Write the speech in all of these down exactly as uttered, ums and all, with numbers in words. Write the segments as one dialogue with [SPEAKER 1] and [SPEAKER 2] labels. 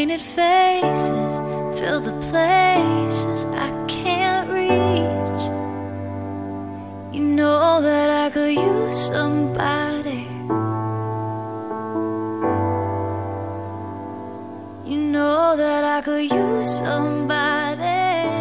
[SPEAKER 1] painted faces fill the places I can't reach. You know that I could use somebody. You know that I could use somebody.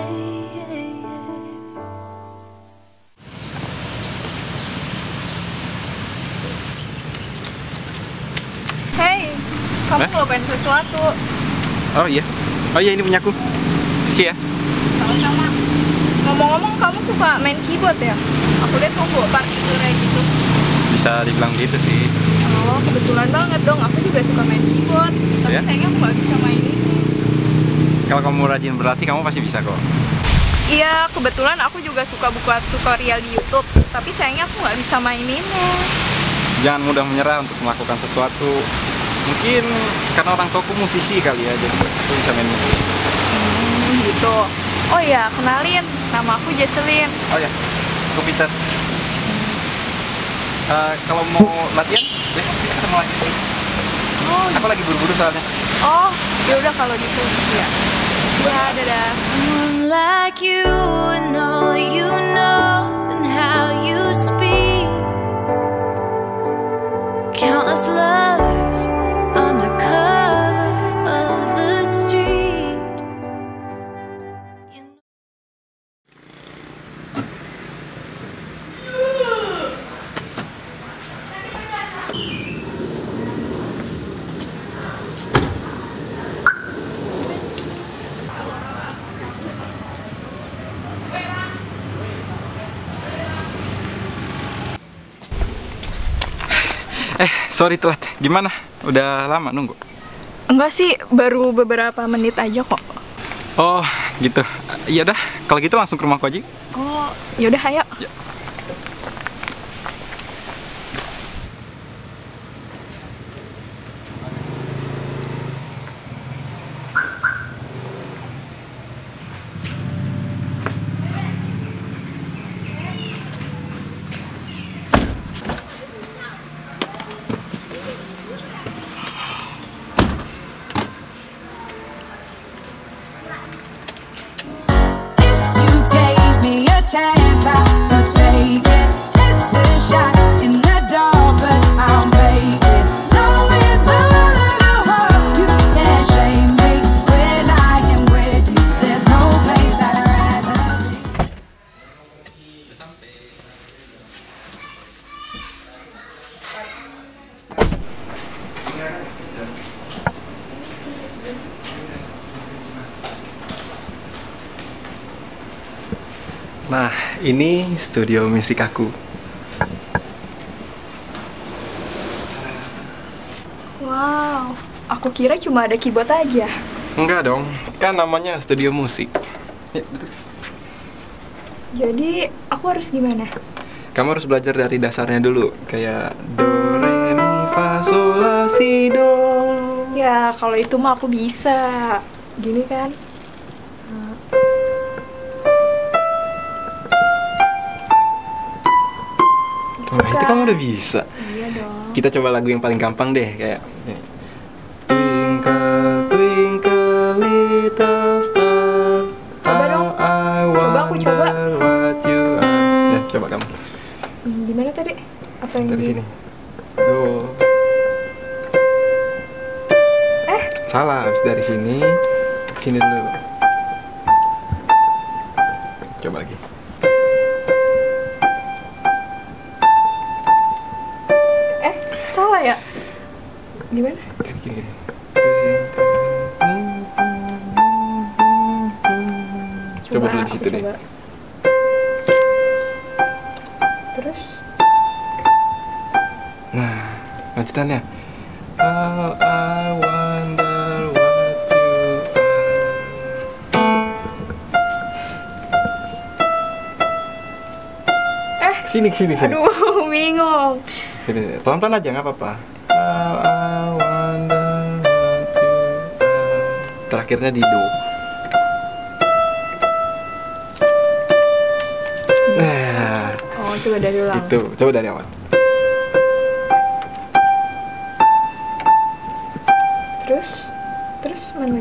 [SPEAKER 2] Hey, kamu
[SPEAKER 3] Hah?
[SPEAKER 2] ngelupain sesuatu.
[SPEAKER 3] Oh iya, oh iya ini punyaku. Makasih ya.
[SPEAKER 2] Sama-sama. Ngomong-ngomong, kamu suka main keyboard ya? Aku lihat kamu bawa partiturnya gitu.
[SPEAKER 3] Bisa dibilang gitu sih.
[SPEAKER 2] Oh, kebetulan banget dong. Aku juga suka main keyboard. Tapi
[SPEAKER 3] Ya?
[SPEAKER 2] sayangnya aku nggak bisa main ini.
[SPEAKER 3] Kalau kamu rajin berlatih, kamu pasti bisa kok.
[SPEAKER 2] Iya, kebetulan aku juga suka buka tutorial di YouTube. Tapi sayangnya aku nggak bisa maininnya.
[SPEAKER 3] Jangan mudah menyerah untuk melakukan sesuatu. Mungkin karena orang tuaku musisi kali ya, jadi aku bisa main musik.
[SPEAKER 2] Hmm, gitu. Oh iya, kenalin. Nama aku Jesselyn.
[SPEAKER 3] Oh ya, aku Peter. Uh, kalau mau latihan, besok kita ketemu lagi.
[SPEAKER 2] Oh,
[SPEAKER 3] Aku lagi buru-buru soalnya.
[SPEAKER 2] oh, ya udah kalau gitu. Iya. Ya, dadah.
[SPEAKER 1] Someone like you and all you know and how you speak. Countless lovers under cover of the street. You know-
[SPEAKER 3] Eh, sorry telat. Gimana? Udah lama nunggu?
[SPEAKER 2] Enggak sih, baru beberapa menit aja kok.
[SPEAKER 3] Oh, gitu. Iya dah, kalau gitu langsung ke rumahku aja.
[SPEAKER 2] Oh, yaudah ayo.
[SPEAKER 3] Ya.
[SPEAKER 4] You gave me a chance, I would take it. It's a shot in the dark, but I'll make it. Knowing the little hope you can't shame me when I am with you. There's no place I'd rather be.
[SPEAKER 3] Nah, ini studio musik aku.
[SPEAKER 2] Wow, aku kira cuma ada keyboard aja.
[SPEAKER 3] Enggak dong, kan namanya studio musik. Ya, duduk.
[SPEAKER 2] Jadi, aku harus gimana?
[SPEAKER 3] Kamu harus belajar dari dasarnya dulu, kayak do, re, mi, fa, sol, la, si, do.
[SPEAKER 2] Ya, kalau itu mah aku bisa. Gini kan?
[SPEAKER 3] Wah, itu kamu udah bisa.
[SPEAKER 2] Iya dong.
[SPEAKER 3] Kita coba lagu yang paling gampang deh, kayak ini. Twinkle, twinkle, little star.
[SPEAKER 2] Coba dong.
[SPEAKER 3] How I
[SPEAKER 2] Coba aku coba.
[SPEAKER 3] wonder what you are. Ya, coba kamu.
[SPEAKER 2] Hmm, gimana tadi? Apa yang
[SPEAKER 3] Dari
[SPEAKER 2] di-
[SPEAKER 3] sini. Do.
[SPEAKER 2] Eh,
[SPEAKER 3] Salah, habis dari sini ke sini dulu. Coba lagi.
[SPEAKER 2] eh, salah ya? Gimana?
[SPEAKER 3] Gini, gini, gini. Coba dulu di
[SPEAKER 2] aku
[SPEAKER 3] situ deh.
[SPEAKER 2] coba. Terus?
[SPEAKER 3] Nah, lanjutannya. How I wonder what you are.
[SPEAKER 2] Eh,
[SPEAKER 3] Sini, sini, sini.
[SPEAKER 2] aduh, bingung.
[SPEAKER 3] Sini, pelan-pelan aja, nggak apa-apa. How I wonder what you are. Terakhirnya di do. Nah,
[SPEAKER 2] Oh, coba dari ulang.
[SPEAKER 3] itu. Coba dari awal.
[SPEAKER 2] Terus? Terus mana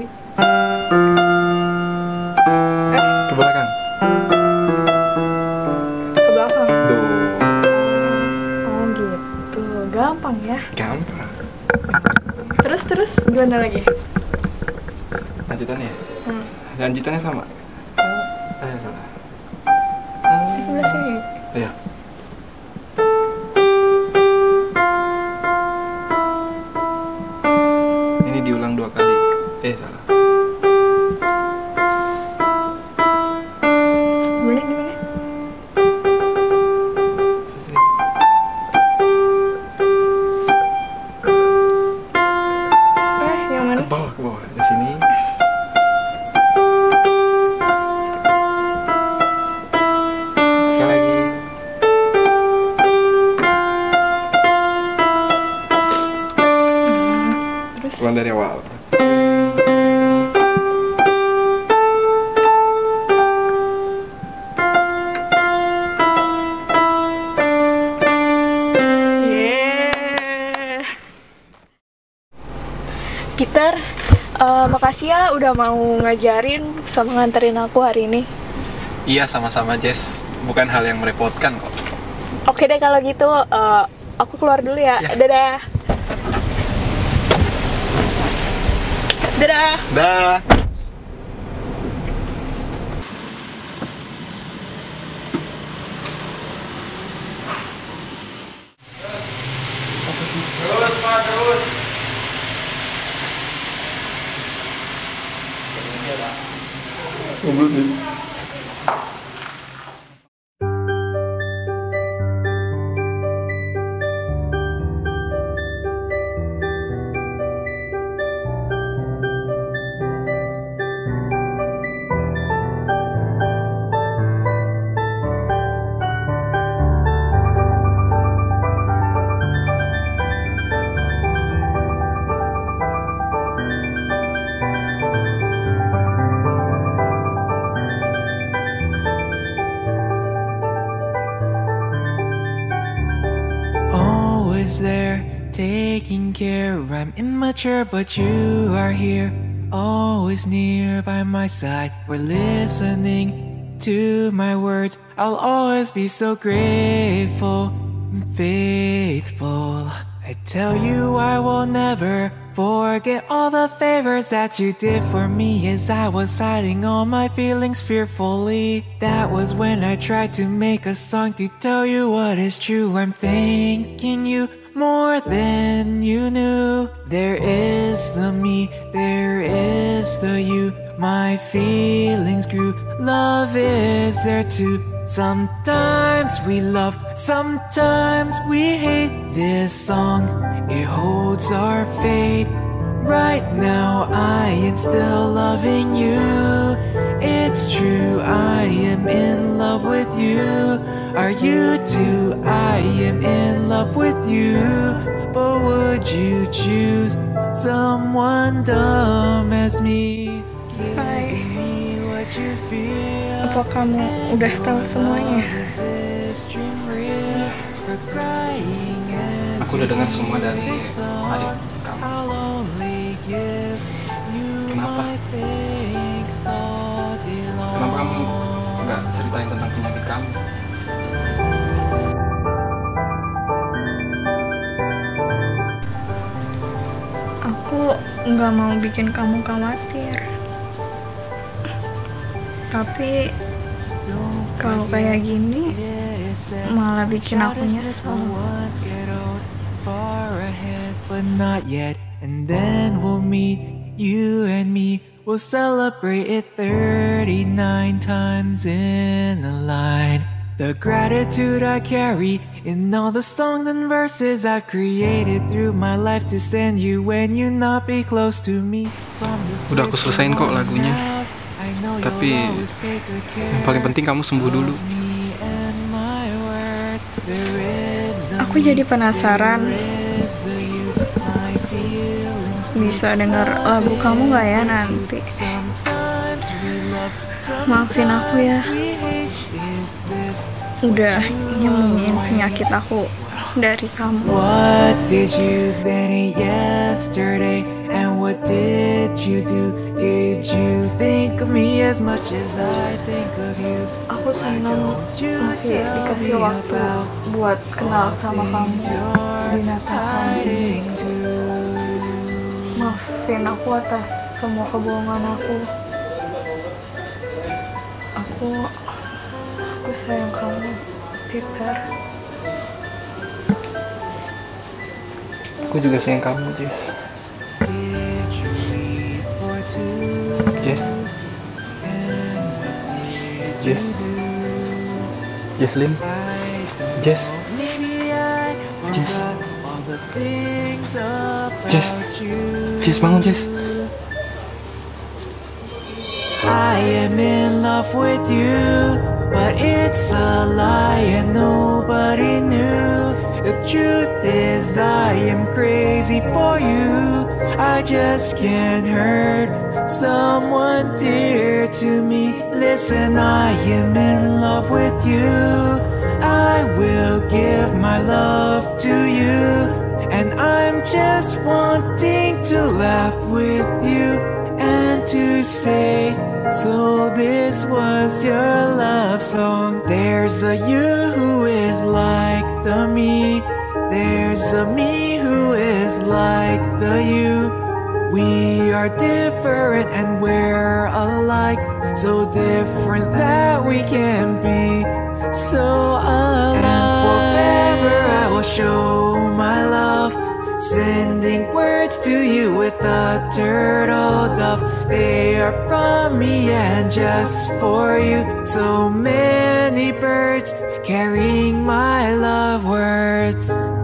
[SPEAKER 2] gampang ya.
[SPEAKER 3] Gampang.
[SPEAKER 2] Terus terus gimana lagi?
[SPEAKER 3] Lanjutannya?
[SPEAKER 2] Hmm.
[SPEAKER 3] Lanjutannya sama. Eh, salah.
[SPEAKER 2] Di sebelah sini.
[SPEAKER 3] Iya. Ini diulang dua kali. Eh, salah.
[SPEAKER 2] Gimana gimana? Eh, yang mana?
[SPEAKER 3] Ke bawah, ke bawah. Di sini. Sekali lagi.
[SPEAKER 2] Terus
[SPEAKER 3] Ulang dari awal.
[SPEAKER 2] yeah. Gitar, eh, makasih ya udah mau ngajarin sama nganterin aku hari ini.
[SPEAKER 3] Iya, sama-sama Jess. Bukan hal yang merepotkan kok.
[SPEAKER 2] Oke deh kalau gitu, eh, aku keluar dulu ya.
[SPEAKER 3] Ya.
[SPEAKER 2] Dadah. Dadah.
[SPEAKER 3] Dah. Terus, Pak, terus.
[SPEAKER 5] Always there, taking care. I'm immature, but you are here, always near by my side. We're listening to my words. I'll always be so grateful and faithful. I tell you I will never forget all the favors that you did for me as I was hiding all my feelings fearfully. That was when I tried to make a song to tell you what is true. I'm thanking you more than you knew. There is the me, there is the you. My feelings grew, love is there too. Sometimes we love, sometimes we hate. This song, it holds our fate. Right now I am still loving you. It's true, I am in love with you. Are you too? I am in love with you. But would you choose someone dumb as me?
[SPEAKER 2] Hai.
[SPEAKER 5] Giving me what you feel.
[SPEAKER 2] Apa kamu udah tahu semuanya?
[SPEAKER 3] Aku udah dengar semua dari adik kamu. Kenapa? Kenapa kamu nggak ceritain tentang penyakit kamu?
[SPEAKER 2] Aku nggak mau bikin kamu khawatir. Tapi kalau kayak gini malah bikin aku nyesel.
[SPEAKER 5] But not yet, and then we'll meet, you and me. We'll celebrate it thirty-nine times in a line. The gratitude I carry in all the songs and verses I've created through my life to send you when you not be close to me.
[SPEAKER 3] Udah aku selesain kok lagunya. Tapi yang paling penting kamu sembuh dulu.
[SPEAKER 2] Aku jadi penasaran, bisa dengar lagu kamu gak ya nanti? Maafin aku ya, udah nyembunyiin penyakit aku dari kamu.
[SPEAKER 5] What did you then eat yesterday? And what did you do? Did you think of me as much as I think of you?
[SPEAKER 2] Aku senang masih dikasih waktu buat kenal sama kamu, binatang kamu. Maafin aku atas semua kebohongan aku. Aku, aku sayang kamu, Peter.
[SPEAKER 6] Aku juga sayang kamu, Jess. Jess. Jess. Jesslyn. Jess. Jess. Jess. Jess, bangun, Jess.
[SPEAKER 5] I am in love with you, but it's a lie and nobody knew. The truth is I am crazy for you. I just can't hurt someone dear to me. Listen, I am in love with you. I will give my love to you, and I'm just wanting to laugh with you and to say, so this was your love song. There's a you who is like the me. There's a me who is like the you. We are different and we're alike, so different that we can be so alive. And forever I will show my love, sending words to you with a turtle dove. They are from me and just for you. So many birds carrying my love words.